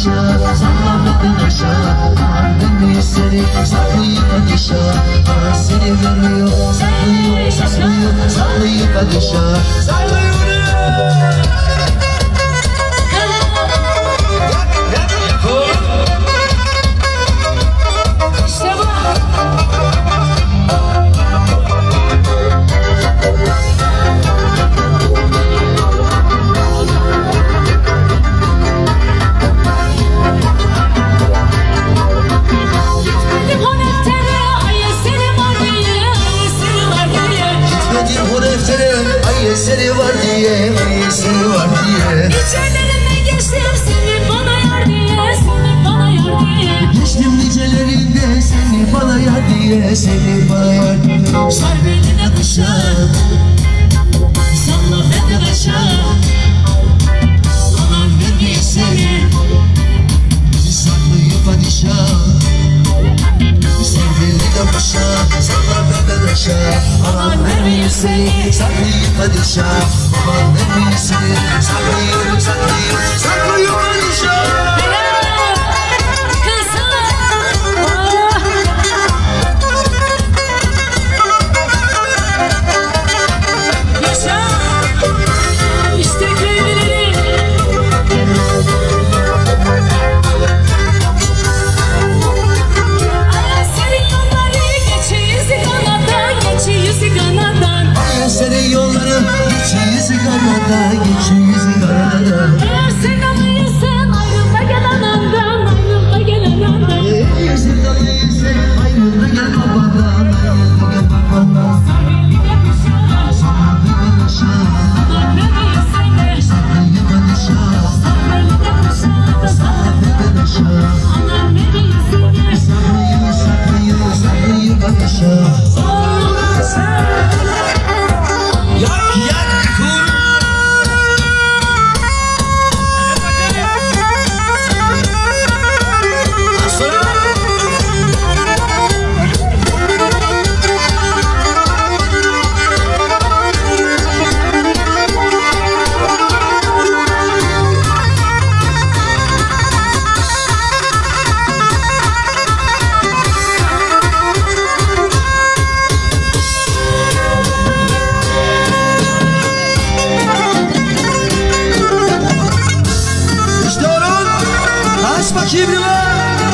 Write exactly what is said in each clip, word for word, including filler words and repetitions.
aşağı, salla benden aşağı. Annemi seni saklayıp aşağı, bana seni veriyor. Sallıyor, sallıyor, sallayıp aşağı, sallıyor. Seni var diye, seni var diye. Nicelerinde geçtim seni bana yar diye, seni bana yar diye. Geçtim nicelerinde seni bana yar diye, seni bana yar diye. Sar beline kuşağı, salla benden aşağı. Aman vermeyi seni, saklayıp aşağı. Sar beline kuşağı, salla benden aşağı. Aman vermeyi seni, saklayıp aşağı. Aman vermeyi seni, saklayıp, saklayıp, saklayıp aşağı. Senin yolları geçi yüzü kanada, geçi yüzü kanada. Eğer sen alıysan ayrılma gel anandan, ayrılma gel anandan. Eğer sen alıysan ayrılma gel babandan, ayrılma gel babandan. Sar beline kuşağı, salla benden aşağı. aman vermeyi seni, saklayıp aşağı. sar beline kuşağı, salla benden aşağı. aman vermeyi seni, saklayıp, saklayıp, saklayıp aşağı. Yak yak kur. Bakayım bir var.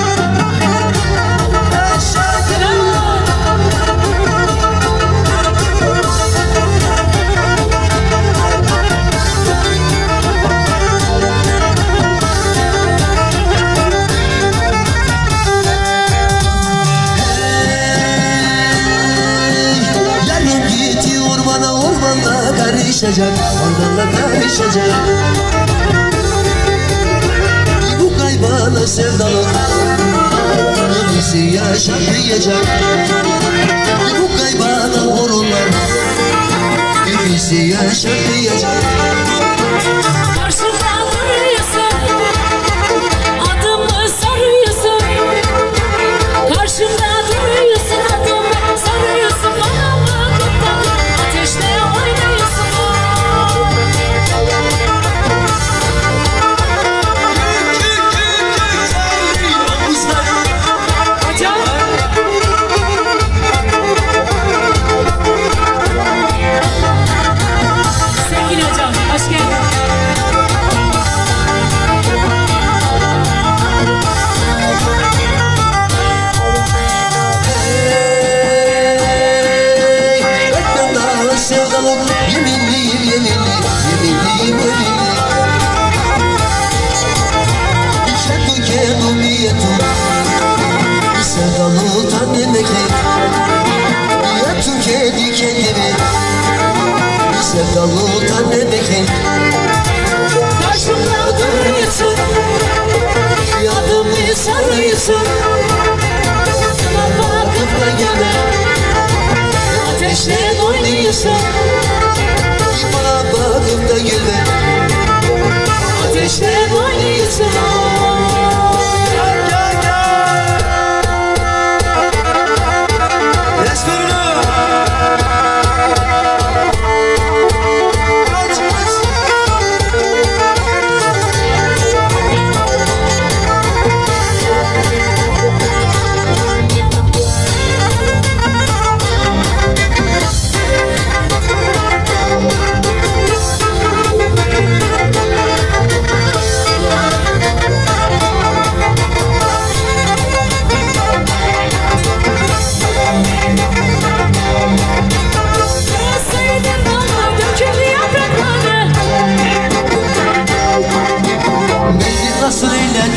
Yarın gitti ormana, ormanda karışacak, ormanda karışacak. Bana sevdalı birisi yaşatmayacak. Bu kaybana horonlar birisi yaşatmayacak. Karşımda duruyorsun, adımı sarıyorsun. Karşımda duruyorsun, adımı sarıyorsun. Bana bakıp ateşle oynuyorsun.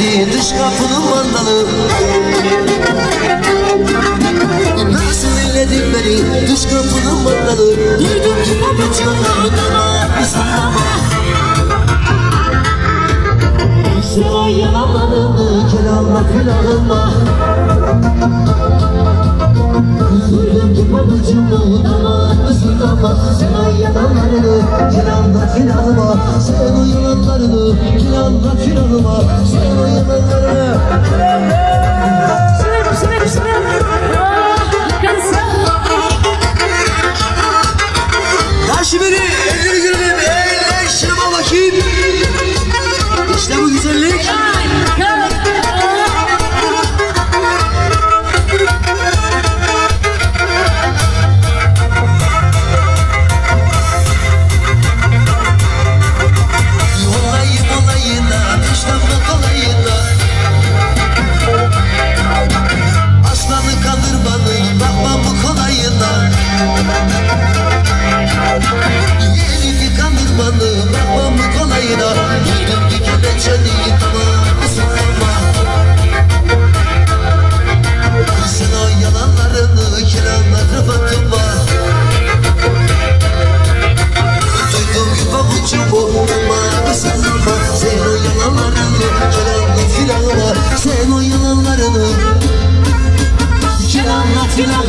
beni dış kapının mandalı. Nasıl eyledin beni dış kapının mandalı. Duydum ki pabucunu dama ısınama. Sen yalanlarını kelamla külahıma. Duydum ki pabucunu dama ısınama. Sen yalanlarını kelamla külahıma. Sen o yalanlarını kelamla külahıma. Sen o yalanlarını. Severim severim severim. Ya şimdi elleri görelim. Eller şırma bakayım. İşte bu güzellik. Olayım olayına, iştahlı kolayına. Aslanı kandırmanı, bakmam bu kolayına. Herifi kandırmanı, bakmam bu kolayına. Yedim ki kemençeni, tamam ısınma. Sen o yalanlarını, kelamları bakıma. Duydum ki pabucumu, tamam ısınma. Sen o yalanlarını, kelamla külahıma. Sen o yalanlarını kelamla külahıma.